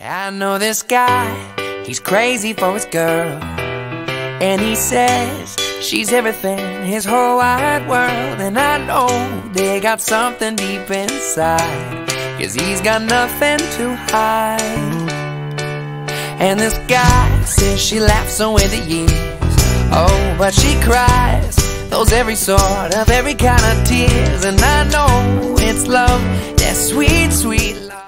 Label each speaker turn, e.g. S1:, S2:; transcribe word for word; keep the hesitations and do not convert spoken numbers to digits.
S1: I know this guy, he's crazy for his girl, and he says she's everything, his whole wide world. And I know they got something deep inside, 'cause he's got nothing to hide. And this guy says she laughs away the years, oh, but she cries those every sort of, every kind of tears. And I know it's love, that sweet, sweet love.